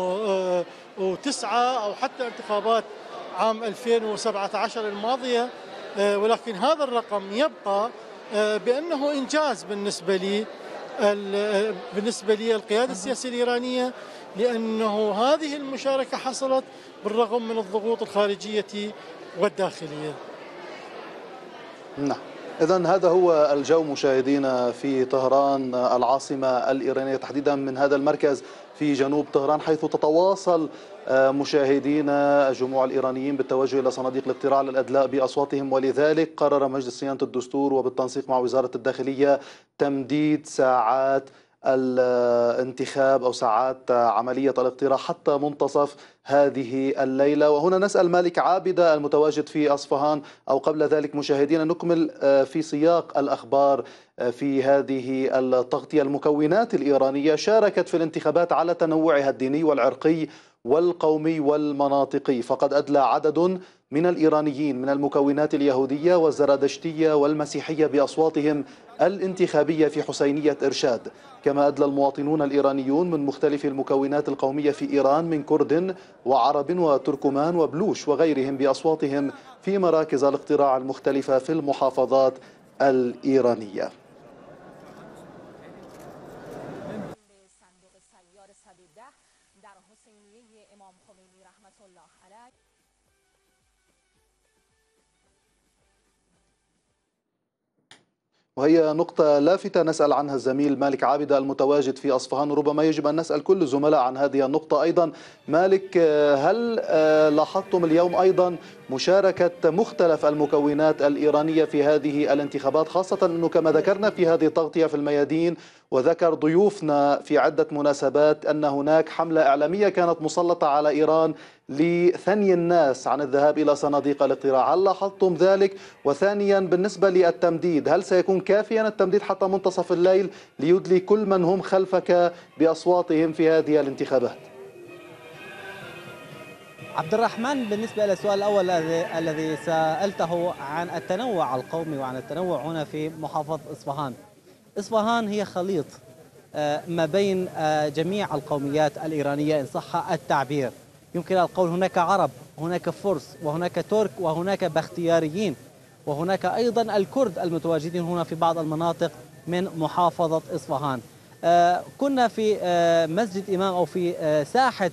وتسعة أو حتى انتخابات عام ألفين وسبعة عشر الماضية، ولكن هذا الرقم يبقى بأنه إنجاز بالنسبة لي بالنسبة لي القيادة السياسية الإيرانية، لأنه هذه المشاركة حصلت بالرغم من الضغوط الخارجية والداخلية. نعم، إذن هذا هو الجو مشاهدينا في طهران العاصمة الإيرانية، تحديدا من هذا المركز في جنوب طهران، حيث تتواصل مشاهدينا جموع الإيرانيين بالتوجه إلى صناديق الاقتراع للأدلاء بأصواتهم. ولذلك قرر مجلس صيانة الدستور وبالتنسيق مع وزارة الداخلية تمديد ساعات الانتخاب أو ساعات عملية الاقتراع حتى منتصف هذه الليلة. وهنا نسأل مالك عابدة المتواجد في أصفهان، أو قبل ذلك مشاهدينا نكمل في سياق الأخبار في هذه التغطية. المكونات الإيرانية شاركت في الانتخابات على تنوعها الديني والعرقي والقومي والمناطقي، فقد أدلى عدد من الإيرانيين من المكونات اليهودية والزرادشتية والمسيحية بأصواتهم الانتخابية في حسينية إرشاد، كما أدلى المواطنون الإيرانيون من مختلف المكونات القومية في إيران من كرد وعرب وتركمان وبلوش وغيرهم بأصواتهم في مراكز الاقتراع المختلفة في المحافظات الإيرانية. وهي نقطة لافتة نسأل عنها الزميل مالك عابدة المتواجد في أصفهان، وربما يجب أن نسأل كل الزملاء عن هذه النقطة أيضا. مالك، هل لاحظتم اليوم أيضا مشاركة مختلف المكونات الإيرانية في هذه الانتخابات، خاصة أنه كما ذكرنا في هذه التغطية في الميادين وذكر ضيوفنا في عدة مناسبات أن هناك حملة إعلامية كانت مسلطة على إيران لثني الناس عن الذهاب إلى صناديق الاقتراع، هل لاحظتم ذلك؟ وثانيا بالنسبة للتمديد، هل سيكون كافيا التمديد حتى منتصف الليل ليدلي كل من هم خلفك بأصواتهم في هذه الانتخابات؟ عبد الرحمن، بالنسبة للسؤال الأول الذي سألته عن التنوع القومي وعن التنوع هنا في محافظة إصفهان، إصفهان هي خليط ما بين جميع القوميات الإيرانية إن صح التعبير. يمكن القول هناك عرب، هناك فرس، وهناك ترك، وهناك بختياريين، وهناك أيضا الكرد المتواجدين هنا في بعض المناطق من محافظة إصفهان. كنا في مسجد إمام أو في ساحة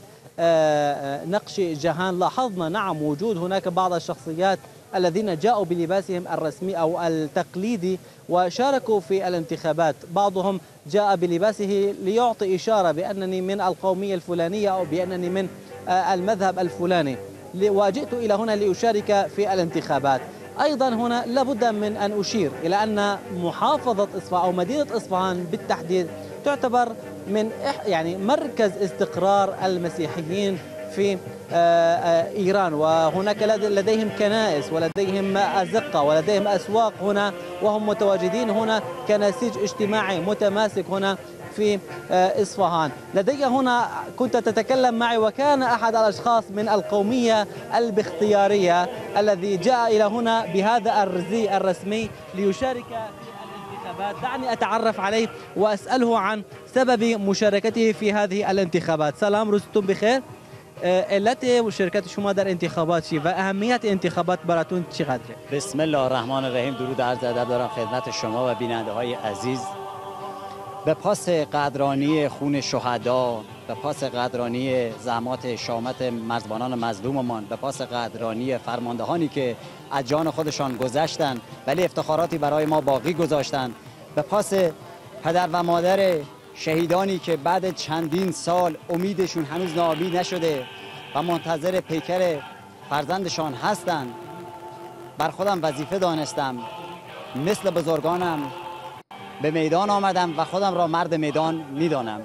نقش جهان، لاحظنا نعم وجود هناك بعض الشخصيات الذين جاءوا بلباسهم الرسمي أو التقليدي وشاركوا في الانتخابات. بعضهم جاء بلباسه ليعطي إشارة بأنني من القومية الفلانية أو بأنني من المذهب الفلاني، وجئت إلى هنا لأشارك في الانتخابات. أيضا هنا لابد من أن أشير إلى أن محافظة إصفهان أو مدينة إصفهان بالتحديد تعتبر من يعني مركز استقرار المسيحيين في إيران، وهناك لديهم كنائس ولديهم أزقة ولديهم أسواق هنا، وهم متواجدين هنا كنسيج اجتماعي متماسك هنا في إصفهان. لدي هنا كنت تتكلم معي وكان أحد الأشخاص من القومية البختيارية الذي جاء إلى هنا بهذا الرزي الرسمي ليشارك في الانتخابات. دعني أتعرف عليه وأسأله عن سبب مشاركته في هذه الانتخابات. سلام، روزتون بخير. علت مشارکت شما در انتخابات چی و اهمیت انتخابات براتون چقدره؟ بسم الله الرحمن الرحیم. درود عرض ادب دارم خدمت شما و بیننده های عزیز. به پاس قدرانی خون شهدا، به پاس قدرانی زحمات شامت مرزبانان مظلوممان، به پاس قدرانی فرماندهانی که از جان خودشان گذشتند ولی افتخاراتی برای ما باقی گذاشتند، به پاس پدر و مادر شهیدانی که بعد چندین سال امیدشون هنوز ناامید نشده و منتظر پیکر فرزندشان هستند، بر خودم وظیفه دانستم مثل بزرگانم به میدان آمدم و خودم را مرد میدان میدانم.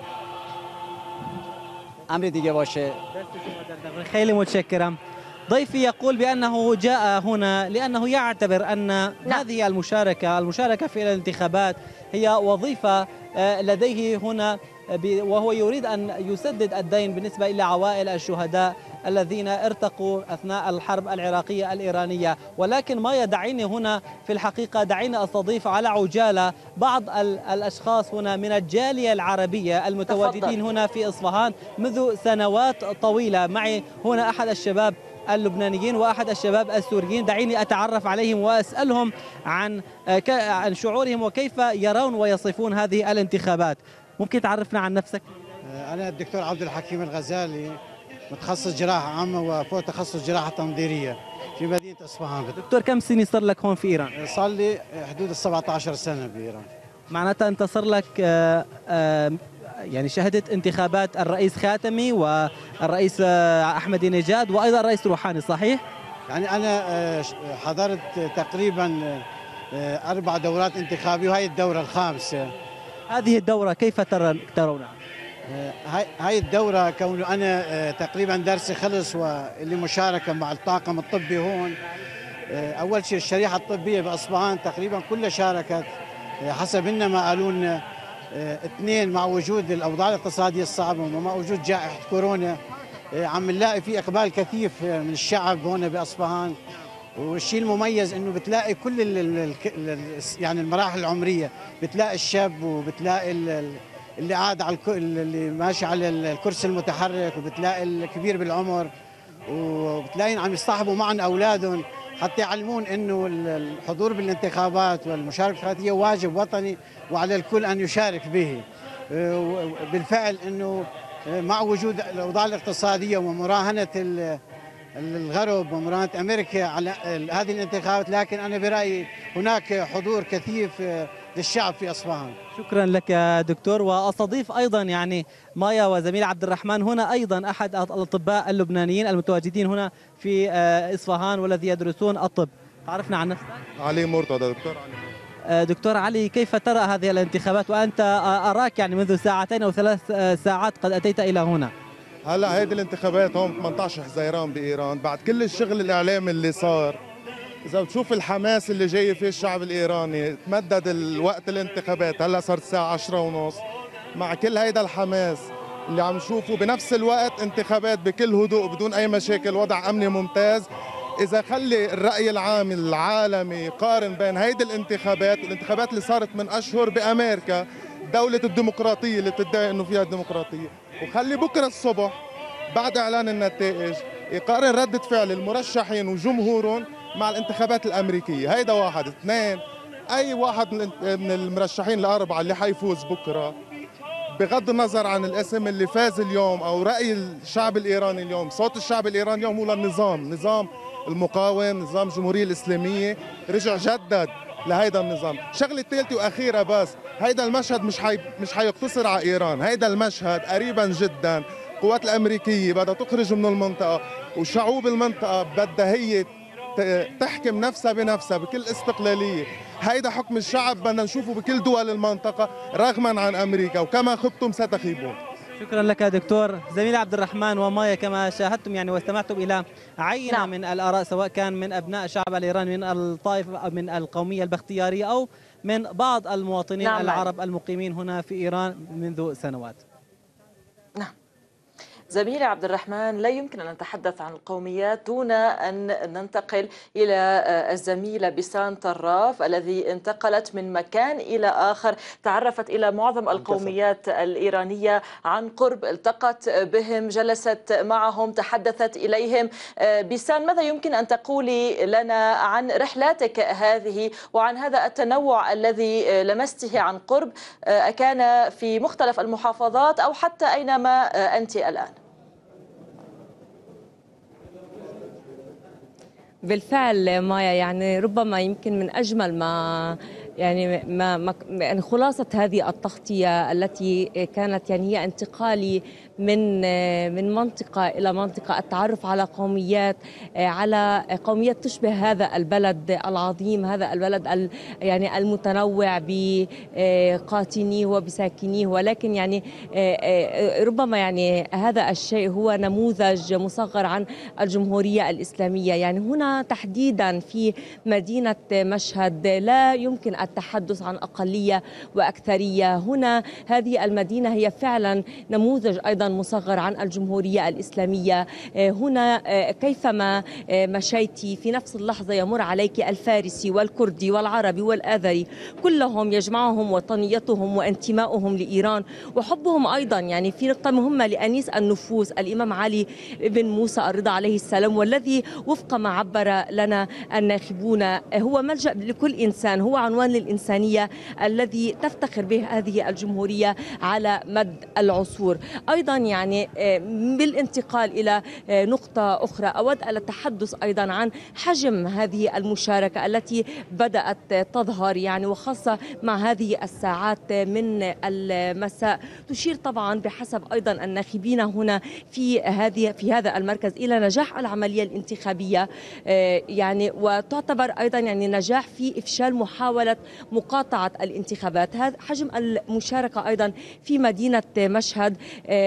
امر دیگه باشه. خیلی متشکرم. ضيفي يقول بأنه جاء هنا لأنه يعتبر أن هذه المشاركة المشاركة في الانتخابات هي وظيفة لديه هنا، وهو يريد أن يسدد الدين بالنسبة إلى عوائل الشهداء الذين ارتقوا أثناء الحرب العراقية الإيرانية. ولكن ما يدعيني هنا في الحقيقة، دعيني أستضيف على عجالة بعض الأشخاص هنا من الجالية العربية المتواجدين هنا في إصفهان منذ سنوات طويلة. معي هنا أحد الشباب اللبنانيين وأحد الشباب السوريين، دعيني أتعرف عليهم وأسألهم عن عن شعورهم وكيف يرون ويصفون هذه الانتخابات. ممكن تعرفنا عن نفسك؟ أنا الدكتور عبد الحكيم الغزالي، متخصص جراحة عامة وفوق تخصص جراحة تنظيرية في مدينة إصفهان. دكتور، كم سنة صار لك هون في إيران؟ صار لي حدود ال سبعة عشر سنة بإيران. معناتها أنت صار لك آآ آآ يعني شهدت انتخابات الرئيس خاتمي والرئيس أحمدي نجاد وأيضا الرئيس روحاني، صحيح؟ يعني أنا حضرت تقريبا أربع دورات انتخابية وهي الدورة الخامسة. هذه الدورة كيف ترونها؟ هاي الدورة كونه أنا تقريبا درسي خلص واللي مشاركة مع الطاقم الطبي هون. أول شيء الشريحة الطبية بأصفهان تقريبا كلها شاركت، حسب إنما قالوا لنا اثنين مع وجود الأوضاع الاقتصادية الصعبة ومع وجود جائحة كورونا عم نلاقي في إقبال كثيف من الشعب هون بأصفهان. والشيء المميز انه بتلاقي كل ال ال يعني المراحل العمريه، بتلاقي الشاب وبتلاقي اللي قاعد على اللي ماشي على الكرسي المتحرك، وبتلاقي الكبير بالعمر، وبتلاقيهم عم يصطحبوا معهم اولادهم حتى يعلمون انه الحضور بالانتخابات والمشاركه هي واجب وطني وعلى الكل ان يشارك به. بالفعل انه مع وجود الاوضاع الاقتصاديه ومراهنه الغرب ومرانة أمريكا على هذه الانتخابات، لكن أنا برأيي هناك حضور كثيف للشعب في أصفهان. شكرا لك دكتور. واستضيف ايضا يعني مايا وزميل عبد الرحمن هنا ايضا احد الاطباء اللبنانيين المتواجدين هنا في اصفهان والذي يدرسون الطب. تعرفنا عن نفسك؟ علي مرتضى. دكتور علي. دكتور علي، كيف ترى هذه الانتخابات وانت اراك يعني منذ ساعتين او ثلاث ساعات قد اتيت الى هنا؟ هلا هيدي الانتخابات هون ثمانية عشر حزيران بايران، بعد كل الشغل الاعلامي اللي صار، إذا بتشوف الحماس اللي جاي فيه الشعب الإيراني، تمدد الوقت الانتخابات، هلا صارت الساعة عشرة ونص، مع كل هيدا الحماس اللي عم نشوفه بنفس الوقت انتخابات بكل هدوء بدون أي مشاكل، وضع أمني ممتاز. إذا خلي الرأي العام العالمي يقارن بين هيدي الانتخابات والانتخابات اللي صارت من أشهر بأمريكا، دولة الديمقراطية اللي بتدعي إنه فيها الديمقراطية، وخلي بكرة الصبح بعد إعلان النتائج يقارن ردة فعل المرشحين وجمهورهم مع الانتخابات الأمريكية. هيدا واحد. اثنين، أي واحد من المرشحين الأربعة اللي حيفوز بكرة بغض النظر عن الاسم اللي فاز اليوم أو رأي الشعب الإيراني اليوم، صوت الشعب الإيراني اليوم هو للنظام، نظام المقاوم، نظام الجمهورية الإسلامية، رجع جدد لهيدا النظام. شغلة ثالثة وأخيرة بس، هيدا المشهد مش حي... مش حيقتصر على إيران، هيدا المشهد قريبا جدا القوات الأمريكية بدها تخرج من المنطقة، وشعوب المنطقة بدها هي تحكم نفسها بنفسها بكل استقلالية. هيدا حكم الشعب بدنا نشوفه بكل دول المنطقة رغما عن أمريكا، وكما خبتم ستخيبون. شكرا لك دكتور. زميل عبد الرحمن ومايا، كما شاهدتم يعني واستمعتم إلى عينة نعم. من الآراء، سواء كان من أبناء الشعب الإيراني من الطائفة من القومية البختيارية أو من بعض المواطنين نعم. العرب المقيمين هنا في إيران منذ سنوات. نعم زميلي عبد الرحمن، لا يمكن أن نتحدث عن القوميات دون أن ننتقل إلى الزميلة بيسان طراف الذي انتقلت من مكان إلى آخر، تعرفت إلى معظم القوميات الإيرانية عن قرب، التقت بهم، جلست معهم، تحدثت إليهم. بيسان، ماذا يمكن أن تقولي لنا عن رحلاتك هذه وعن هذا التنوع الذي لمسته عن قرب، أكان في مختلف المحافظات أو حتى أينما أنت الآن؟ بالفعل مايا، يعني ربما يمكن من أجمل ما يعني ما, ما خلاصة هذه التغطية التي كانت يعني هي انتقالي من من منطقة إلى منطقة، التعرف على قوميات على قوميات تشبه هذا البلد العظيم، هذا البلد يعني المتنوع بقاطنيه وبساكنيه، ولكن يعني ربما يعني هذا الشيء هو نموذج مصغر عن الجمهورية الإسلامية. يعني هنا تحديدا في مدينة مشهد لا يمكن التحدث عن أقلية وأكثرية، هنا هذه المدينة هي فعلا نموذج أيضا مصغر عن الجمهورية الإسلامية. هنا كيفما مشيتي في نفس اللحظة يمر عليك الفارسي والكردي والعربي والآذري، كلهم يجمعهم وطنيتهم وانتمائهم لإيران وحبهم أيضا يعني في نقطة مهمة لأنيس النفوس الإمام علي بن موسى الرضا عليه السلام، والذي وفق ما عبر لنا الناخبون هو ملجأ لكل إنسان، هو عنوان للإنسانية الذي تفتخر به هذه الجمهورية على مد العصور. أيضا يعني بالانتقال إلى نقطة أخرى، أود التحدث أيضا عن حجم هذه المشاركة التي بدأت تظهر يعني وخاصة مع هذه الساعات من المساء، تشير طبعا بحسب أيضا الناخبين هنا في هذه في هذا المركز إلى نجاح العملية الانتخابية، يعني وتعتبر أيضا يعني نجاح في إفشال محاولة مقاطعة الانتخابات. هذا حجم المشاركة أيضا في مدينة مشهد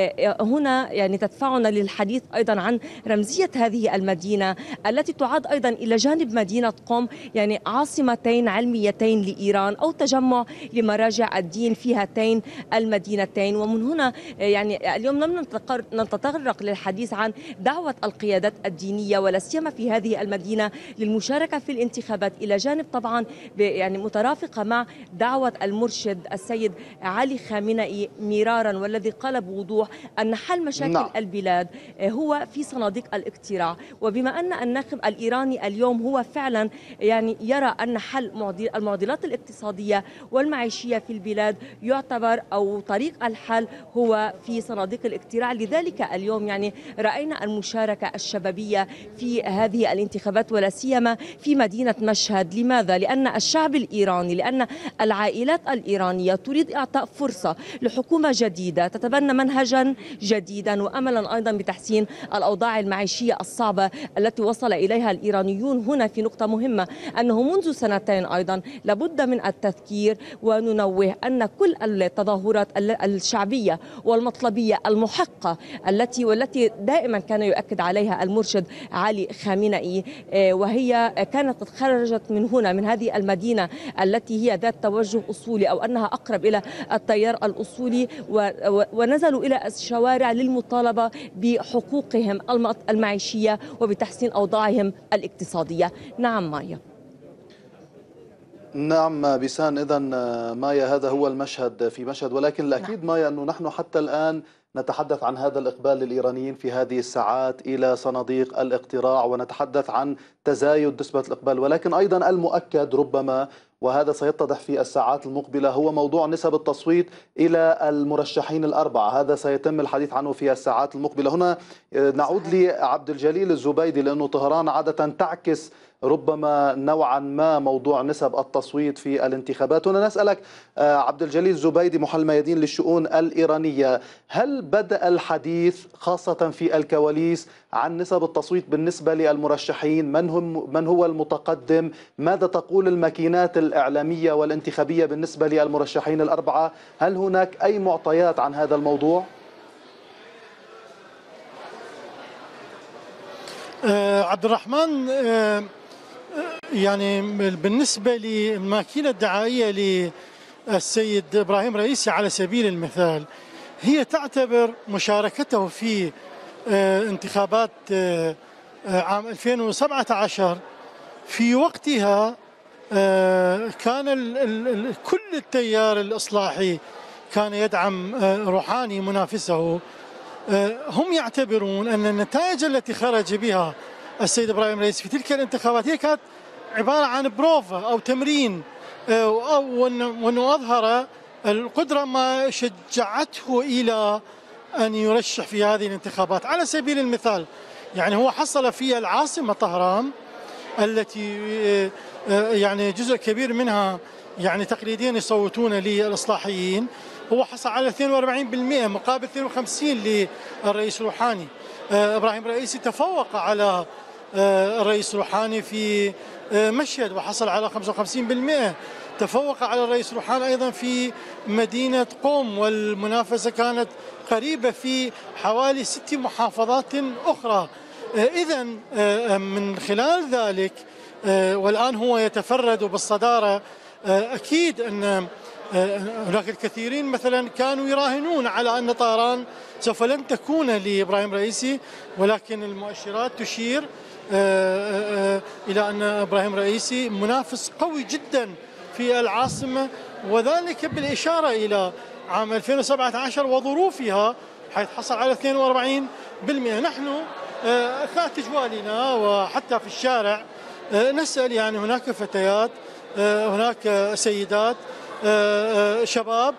هنا يعني تدفعنا للحديث أيضا عن رمزية هذه المدينة التي تعد أيضا إلى جانب مدينة قم يعني عاصمتين علميتين لإيران أو تجمع لمراجع الدين في هاتين المدينتين. ومن هنا يعني اليوم لم نتطرق للحديث عن دعوة القيادات الدينية ولا سيما في هذه المدينة للمشاركة في الانتخابات، إلى جانب طبعا يعني مترافقة مع دعوة المرشد السيد علي خامنئي مرارا، والذي قال بوضوح أن حل مشاكل نعم. البلاد هو في صناديق الاقتراع، وبما أن الناخب الإيراني اليوم هو فعلا يعني يرى أن حل المعضلات الاقتصادية والمعيشية في البلاد يعتبر أو طريق الحل هو في صناديق الاقتراع، لذلك اليوم يعني رأينا المشاركة الشبابية في هذه الانتخابات ولا سيما في مدينة مشهد. لماذا؟ لأن الشعب الإيراني، لأن العائلات الإيرانية تريد إعطاء فرصة لحكومة جديدة تتبنى منهجا جديدا وأملا أيضا بتحسين الأوضاع المعيشية الصعبة التي وصل إليها الإيرانيون. هنا في نقطة مهمة أنه منذ سنتين أيضا لابد من التذكير وننوه أن كل التظاهرات الشعبية والمطلبية المحقة التي والتي دائما كان يؤكد عليها المرشد علي خامنئي، وهي كانت خرجت من هنا من هذه المدينة التي هي ذات توجه أصولي أو أنها أقرب إلى التيار الأصولي، ونزلوا إلى الشوارع للمطالبة بحقوقهم المعيشية وبتحسين أوضاعهم الاقتصادية. نعم مايا. نعم بيسان، إذن مايا هذا هو المشهد في مشهد، ولكن الأكيد نعم. مايا أنه نحن حتى الآن نتحدث عن هذا الإقبال للإيرانيين في هذه الساعات إلى صناديق الاقتراع، ونتحدث عن تزايد نسبة الإقبال، ولكن أيضا المؤكد ربما وهذا سيتضح في الساعات المقبلة هو موضوع نسب التصويت إلى المرشحين الأربعة. هذا سيتم الحديث عنه في الساعات المقبلة. هنا نعود لعبد الجليل الزبيدي، لأنه طهران عادة تعكس ربما نوعا ما موضوع نسب التصويت في الانتخابات. هنا نسألك عبد الجليل الزبيدي محلل ميادين للشؤون الإيرانية، هل بدأ الحديث خاصة في الكواليس عن نسب التصويت بالنسبة للمرشحين؟ من هم من هو المتقدم؟ ماذا تقول الماكينات الإعلامية والانتخابية بالنسبة للمرشحين الأربعة؟ هل هناك أي معطيات عن هذا الموضوع؟ آه عبد الرحمن، آه يعني بالنسبة للماكينة الدعائية للسيد إبراهيم رئيسي على سبيل المثال، هي تعتبر مشاركته في انتخابات عام ألفين وسبعة عشر في وقتها كان كل التيار الإصلاحي كان يدعم روحاني منافسه. هم يعتبرون أن النتائج التي خرج بها السيد إبراهيم رئيسي في تلك الانتخابات هي كانت عبارة عن بروفة أو تمرين، وأنه أظهر القدرة ما شجعته إلى أن يرشح في هذه الانتخابات. على سبيل المثال يعني هو حصل في العاصمة طهران التي يعني جزء كبير منها يعني تقليديا يصوتون للإصلاحيين، هو حصل على اثنين وأربعين بالمئة مقابل اثنين وخمسين للرئيس روحاني. إبراهيم رئيسي تفوق على الرئيس روحاني في مشهد وحصل على خمسة وخمسين بالمئة، تفوق على الرئيس روحاني أيضا في مدينة قم، والمنافسة كانت قريبة في حوالي ست محافظات أخرى. إذا من خلال ذلك والآن هو يتفرد بالصدارة، أكيد أن هناك الكثيرين مثلا كانوا يراهنون على أن طهران سوف لن تكون لإبراهيم رئيسي، ولكن المؤشرات تشير إلى أن إبراهيم رئيسي منافس قوي جدا في العاصمة، وذلك بالإشارة إلى عام ألفين وسبعة عشر وظروفها حيث حصل على اثنين وأربعين بالمئة. نحن أثناء تجوالنا وحتى في الشارع نسأل، يعني هناك فتيات، هناك سيدات، شباب،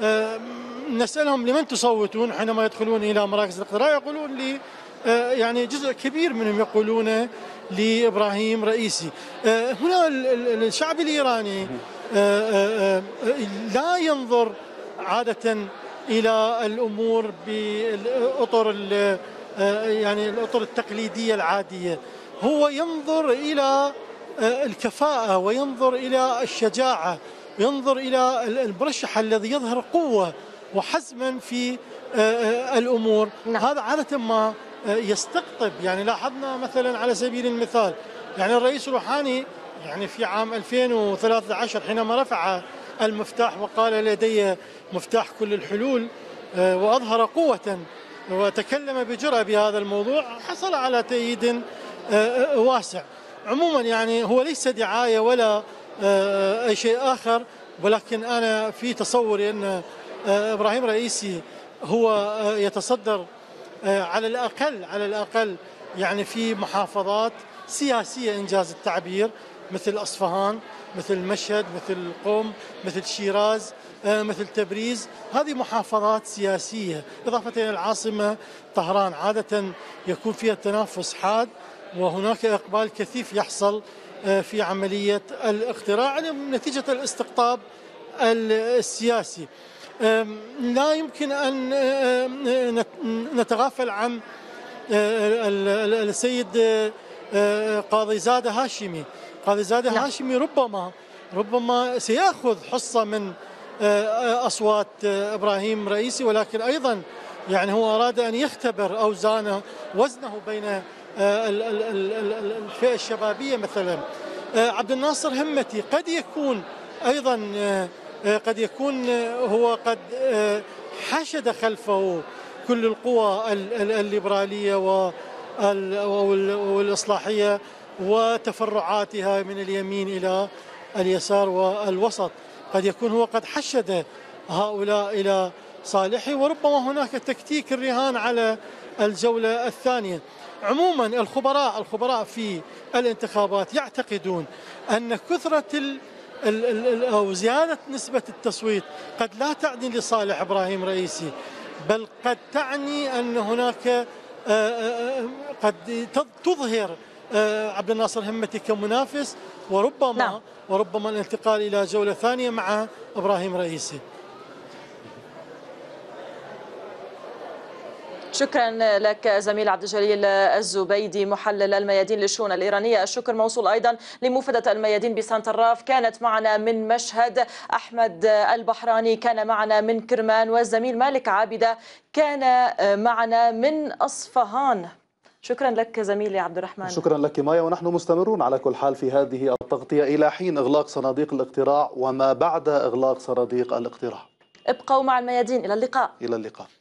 نسألهم لمن تصوتون حينما يدخلون إلى مراكز الاقتراع، يقولون لي يعني جزء كبير منهم يقولون لإبراهيم رئيسي. هنا الشعب الإيراني لا ينظر عادة إلى الأمور بالأطر يعني الأطر التقليدية العادية، هو ينظر إلى الكفاءة وينظر إلى الشجاعة، ينظر إلى المرشح الذي يظهر قوة وحزما في الأمور. هذا عادة ما يستقطب، يعني لاحظنا مثلا على سبيل المثال يعني الرئيس روحاني يعني في عام ألفين وثلاثة عشر حينما رفع المفتاح وقال لدي مفتاح كل الحلول وأظهر قوة وتكلم بجرأة بهذا الموضوع، حصل على تأييد واسع. عموما يعني هو ليس دعاية ولا أي شيء آخر، ولكن أنا في تصوري أن إبراهيم رئيسي هو يتصدر على الأقل على الأقل يعني في محافظات سياسية إنجاز التعبير، مثل أصفهان، مثل مشهد، مثل قم، مثل شيراز، مثل تبريز. هذه محافظات سياسية، إضافة إلى العاصمة طهران عادة يكون فيها تنافس حاد، وهناك إقبال كثيف يحصل في عملية الاقتراع نتيجة الاستقطاب السياسي. لا يمكن أن نتغافل عن السيد قاضي زادة هاشمي. قاضي زادة هاشمي ربما ربما سيأخذ حصة من أصوات إبراهيم رئيسي، ولكن أيضا يعني هو أراد أن يختبر أوزانه وزنه بين الفئة الشبابية. مثلا عبد الناصر همتي قد يكون أيضا قد يكون هو قد حشد خلفه كل القوى الليبرالية والإصلاحية وتفرعاتها من اليمين إلى اليسار والوسط. قد يكون هو قد حشد هؤلاء إلى صالحه، وربما هناك تكتيك الرهان على الجولة الثانية. عموما الخبراء الخبراء في الانتخابات يعتقدون أن كثرة ال أو زيادة نسبة التصويت قد لا تعني لصالح إبراهيم رئيسي، بل قد تعني أن هناك قد تظهر عبد الناصر همتي كمنافس، وربما نعم. وربما الانتقال إلى جولة ثانية مع إبراهيم رئيسي. شكرا لك زميل عبد الجليل الزبيدي محلل الميادين للشؤون الإيرانية. الشكر موصول أيضا لموفدة الميادين بسانت الراف، كانت معنا من مشهد. أحمد البحراني كان معنا من كرمان، والزميل مالك عابدة كان معنا من أصفهان. شكرا لك زميلي عبد الرحمن. شكرا لك مايا، ونحن مستمرون على كل حال في هذه التغطية إلى حين إغلاق صناديق الاقتراع وما بعد إغلاق صناديق الاقتراع. ابقوا مع الميادين. إلى اللقاء. إلى اللقاء.